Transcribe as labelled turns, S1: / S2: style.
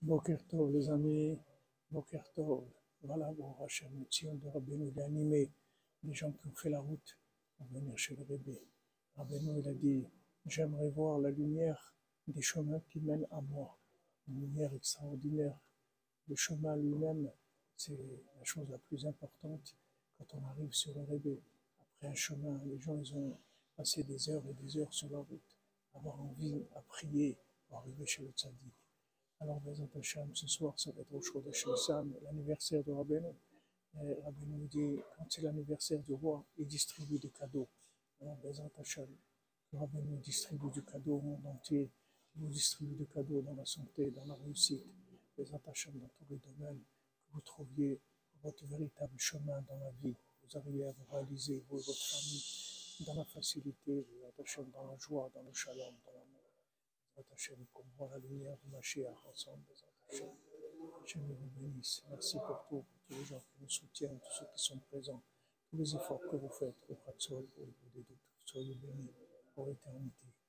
S1: Boker Tov, les amis, Boker Tov. Voilà, bon, Hachem, Tzion de Rabbeinu, il a animé les gens qui ont fait la route pour venir chez le Rebbe. Rabbeinu, il a dit, j'aimerais voir la lumière des chemins qui mènent à moi. Une lumière extraordinaire. Le chemin lui-même, c'est la chose la plus importante quand on arrive sur le Rebbe. Après un chemin, les gens, ils ont passé des heures et des heures sur la route, avoir envie à prier pour arriver chez le Tzaddik. Alors, Bezat Hashem, ce soir, ça va être au Chodesh Nissan, l'anniversaire de Rabbeinu. Rabbeinu dit, quand c'est l'anniversaire du roi, il distribue des cadeaux. Alors, Bezat Hashem, que Rabbeinu distribue du cadeau au monde entier, il vous distribue du cadeau dans la santé, dans la réussite. Bezat Hashem, dans tous les domaines, que vous trouviez votre véritable chemin dans la vie. Vous arrivez à vous réaliser, vous et votre famille, dans la facilité, Bezat Hashem, dans la joie, dans le shalom, dans l'amour. Hachem, qu'on voit la lumière du Mashiach ensemble, Hachem. Hachem vous bénisse. Merci pour tout, pour tous les gens qui nous soutiennent, tous ceux qui sont présents, tous les efforts que vous faites au Khatsol, pour les doutes. Soyez bénis pour l'éternité.